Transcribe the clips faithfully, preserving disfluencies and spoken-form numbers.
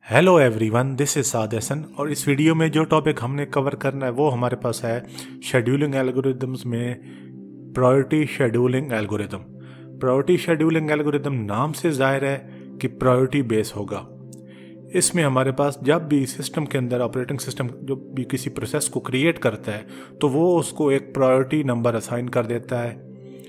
Hello everyone, this is Saad Hasan और इस video में जो टॉपिक हमने कवर करना है वो हमारे पास है शेड्यूलिंग एल्गोरिदम्स में priority scheduling algorithm. Priority scheduling algorithm नाम से जाहिर है कि प्रायोरिटी बेस होगा। इसमें हमारे पास जब भी सिस्टम के अंदर ऑपरेटिंग सिस्टम जो भी किसी प्रोसेस को क्रिएट करता है तो वो उसको एक प्रायोरिटी नंबर असाइन कर देता है।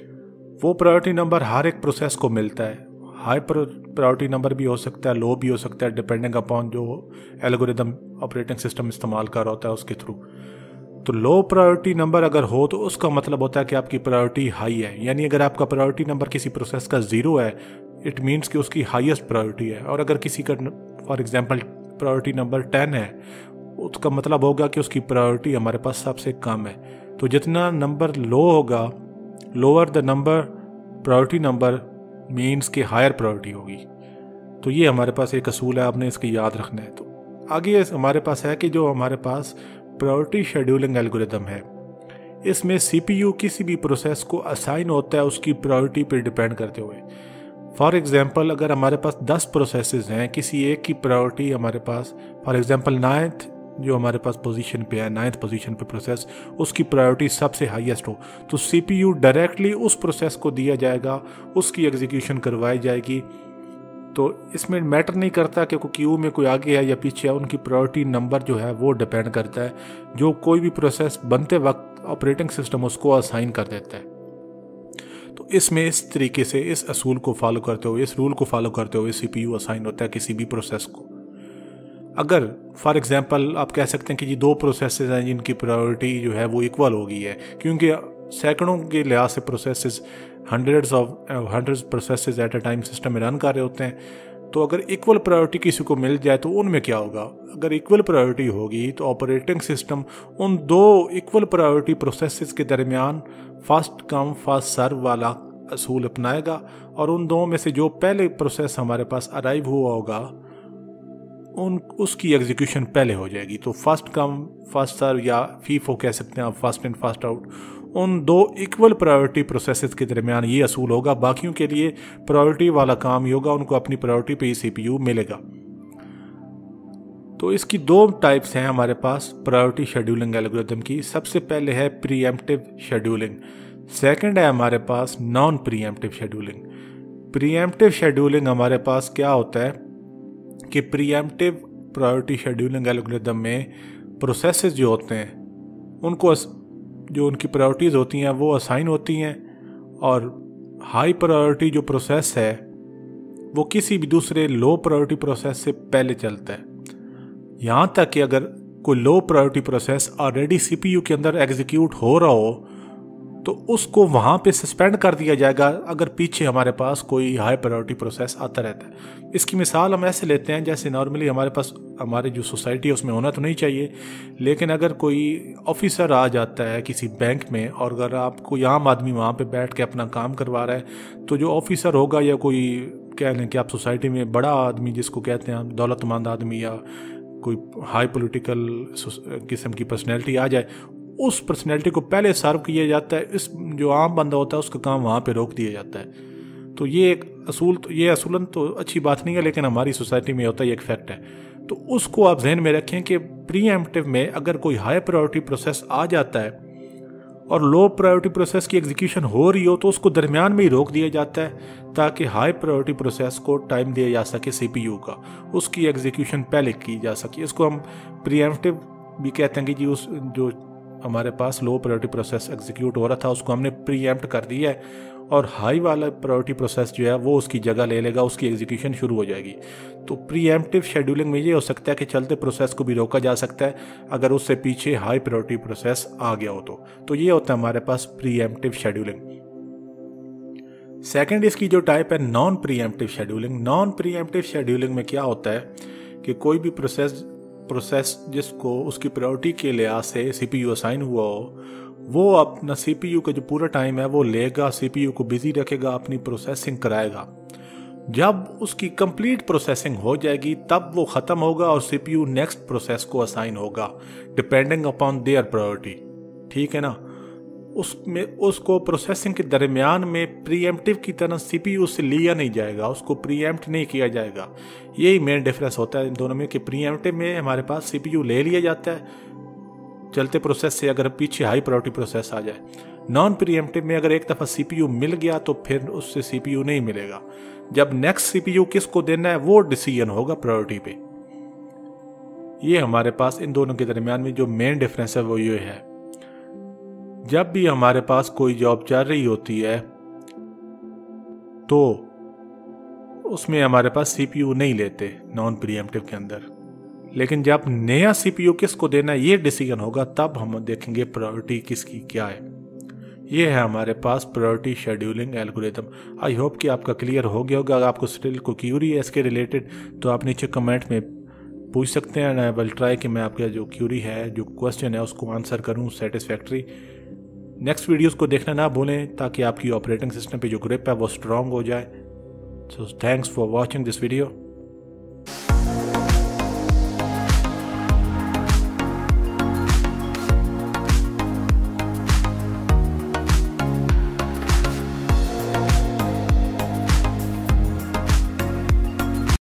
वो प्रायोरिटी नंबर हर एक प्रोसेस को मिलता है। हाई प्रायोरिटी नंबर भी हो सकता है, लो भी हो सकता है, डिपेंडिंग अपॉन जो एल्गोरिदम ऑपरेटिंग सिस्टम इस्तेमाल कर रहा होता है उसके थ्रू। तो लो प्रायोरिटी नंबर अगर हो तो उसका मतलब होता है कि आपकी प्रायोरिटी हाई है। यानी अगर आपका प्रायोरिटी नंबर किसी प्रोसेस का जीरो है, इट मीन्स कि उसकी हाईएस्ट प्रायोरिटी है। और अगर किसी का for example priority number ten है, उसका मतलब होगा कि उसकी प्रायोरिटी हमारे पास सबसे कम है। तो जितना नंबर लो होगा, lower the number priority number means कि हायर प्रायोरिटी होगी। तो ये हमारे पास एक असूल है, आपने इसकी याद रखना है। तो आगे हमारे पास है कि जो हमारे पास प्रायोरिटी शेड्यूलिंग एल्गोरिदम है, इसमें सीपीयू किसी भी प्रोसेस को असाइन होता है उसकी प्रायोरिटी पर डिपेंड करते हुए। फॉर एग्जांपल अगर हमारे पास दस प्रोसेसेस हैं, किसी एक की प्रायोरिटी हमारे पास फॉर एग्जांपल नाइन्थ जो हमारे पास पोजीशन पे है, नाइन्थ पोजीशन पे प्रोसेस, उसकी प्रायोरिटी सबसे हाईएस्ट हो तो सीपीयू डायरेक्टली उस प्रोसेस को दिया जाएगा, उसकी एग्जीक्यूशन करवाई जाएगी। तो इसमें मैटर नहीं करता कि क्यू में कोई आगे है या पीछे है, उनकी प्रायोरिटी नंबर जो है वो डिपेंड करता है। जो कोई भी प्रोसेस बनते वक्त ऑपरेटिंग सिस्टम उसको असाइन कर देता है। तो इसमें इस तरीके से इस असूल को फॉलो करते हुए, इस रूल को फॉलो करते हुए सीपीयू असाइन होता है किसी भी प्रोसेस को। अगर फॉर एग्जांपल आप कह सकते हैं कि जी दो प्रोसेसेस हैं जिनकी प्रायोरिटी जो है वो इक्वल हो गई है, क्योंकि सैकड़ों के लिहाज से processes hundreds of hundreds processes at a time system में रन कर रहे होते हैं। तो अगर इक्वल प्रायोरिटी किसी को मिल जाए तो उनमें क्या होगा? अगर इक्वल प्रायोरिटी होगी तो ऑपरेटिंग सिस्टम उन दो इक्वल प्रायोरिटी प्रोसेसेस के दरमियान फास्ट कम फास्ट सर्व वाला असूल अपनाएगा और उन दो में से जो पहले प्रोसेस हमारे पास अराइव हुआ होगा उन उसकी एग्जीक्यूशन पहले हो जाएगी। तो फास्ट कम फास्ट सर्व या फीफो कह सकते हैं आप, फास्ट इन फास्ट आउट, उन दो इक्वल प्रायोरिटी प्रोसेसेस के दरमियान ये असूल होगा। बाकियों के लिए प्रायोरिटी वाला काम ही होगा, उनको अपनी प्रायोरिटी पे ही सीपीयू मिलेगा। तो इसकी दो टाइप्स हैं हमारे पास प्रायोरिटी शेड्यूलिंग एल्गोरिथम की। सबसे पहले है प्रीएम्प्टिव शेड्यूलिंग, सेकंड है हमारे पास non preemptive scheduling. Preemptive scheduling हमारे पास क्या होता है कि प्रीएम्प्टिव प्रायोरिटी शेड्यूलिंग एल्गोरिथम में प्रोसेसेस जो होते हैं उनको जो उनकी प्रायोरिटीज़ होती हैं वो असाइन होती हैं, और हाई प्रायोरिटी जो प्रोसेस है वो किसी भी दूसरे लो प्रायोरिटी प्रोसेस से पहले चलता है। यहाँ तक कि अगर कोई low priority process already CPU के अंदर एग्जीक्यूट हो रहा हो तो उसको वहाँ पे सस्पेंड कर दिया जाएगा अगर पीछे हमारे पास कोई हाई प्रायोरिटी प्रोसेस आता रहता है। इसकी मिसाल हम ऐसे लेते हैं जैसे नॉर्मली हमारे पास हमारी जो सोसाइटी है उसमें होना तो नहीं चाहिए, लेकिन अगर कोई ऑफिसर आ जाता है किसी बैंक में और अगर आप कोई आम आदमी वहाँ पे बैठ के अपना काम करवा रहा है तो जो ऑफिसर होगा या कोई कह लें कि आप सोसाइटी में बड़ा आदमी जिसको कहते हैं दौलतमंद आदमी या कोई हाई पोलिटिकल किस्म की पर्सनैलिटी आ जाए, उस पर्सनैलिटी को पहले सर्व किया जाता है। इस जो आम बंदा होता है उसका काम वहाँ पे रोक दिया जाता है। तो ये एक असूल तो ये असूलन तो अच्छी बात नहीं है, लेकिन हमारी सोसाइटी में होता है, ये एक फैक्ट है। तो उसको आप जहन में रखें कि प्रीएम्प्टिव में अगर कोई हाई प्रायोरिटी प्रोसेस आ जाता है और लो प्रायोरिटी प्रोसेस की एग्जीक्यूशन हो रही हो तो उसको दरमियान में ही रोक दिया जाता है ताकि हाई प्रायोरिटी प्रोसेस को टाइम दिया जा सके सीपीयू का, उसकी एग्जीक्यूशन पहले की जा सके। इसको हम प्रीएम्प्टिव भी कहते हैं कि जी उस जो हमारे पास लो प्रायोरिटी प्रोसेस एग्जीक्यूट हो रहा था उसको हमने प्रीएम्प्ट कर दिया है और हाई वाला प्रायोरिटी प्रोसेस जो है वो उसकी जगह ले लेगा, उसकी एग्जीक्यूशन शुरू हो जाएगी। तो प्रीएम्प्टिव शेड्यूलिंग में ये हो सकता है कि चलते प्रोसेस को भी रोका जा सकता है अगर उससे पीछे हाई प्रायोरिटी प्रोसेस आ गया हो तो तो ये होता है हमारे पास प्रीएम्प्टिव शेड्यूलिंग। सेकेंड इसकी जो टाइप है non preemptive scheduling. Non preemptive scheduling में क्या होता है कि कोई भी प्रोसेस प्रोसेस जिसको उसकी प्रायोरिटी के लिहाज से सीपीयू असाइन हुआ हो वो अपना सीपीयू का जो पूरा टाइम है वो लेगा, सीपीयू को बिजी रखेगा, अपनी प्रोसेसिंग कराएगा। जब उसकी कंप्लीट प्रोसेसिंग हो जाएगी तब वो ख़त्म होगा और सीपीयू नेक्स्ट प्रोसेस को असाइन होगा डिपेंडिंग अपॉन देयर प्रायोरिटी। ठीक है ना? उसमें उसको प्रोसेसिंग के दरमियान में प्रीएम्प्टिव की तरह सीपीयू से लिया नहीं जाएगा, उसको प्रीएम्प्ट नहीं किया जाएगा। यही मेन डिफरेंस होता है इन दोनों में कि प्रीएम्प्टिव में हमारे पास सीपीयू ले लिया जाता है चलते प्रोसेस से, अगर पीछे हाई प्रायोरिटी प्रोसेस आ जाए। नॉन प्रीएम्प्टिव में अगर एक दफ़ा सीपीयू मिल गया तो फिर उससे सीपीयू नहीं मिलेगा। जब नेक्स्ट सीपीयू किसको देना है वो डिसीजन होगा प्रायोरिटी पे। ये हमारे पास इन दोनों के दरमियान में जो मेन डिफरेंस है वो ये है। जब भी हमारे पास कोई जॉब चल रही होती है तो उसमें हमारे पास सीपीयू नहीं लेते नॉन प्रीएम्प्टिव के अंदर, लेकिन जब नया सीपीयू किसको देना है ये डिसीजन होगा, तब हम देखेंगे प्रायोरिटी किसकी क्या है। ये है हमारे पास priority scheduling algorithm. I hope कि आपका क्लियर हो गया होगा। अगर आपको स्टिल को क्यूरी है इसके रिलेटेड तो आप नीचे कमेंट में पूछ सकते हैं। आई विल ट्राई कि मैं आपका जो क्यूरी है, जो क्वेश्चन है, उसको आंसर करूं सेटिस्फैक्ट्री। नेक्स्ट वीडियोस को देखना ना भूलें ताकि आपकी ऑपरेटिंग सिस्टम पे जो ग्रिप है वो स्ट्रांग हो जाए। So thanks for watching this video.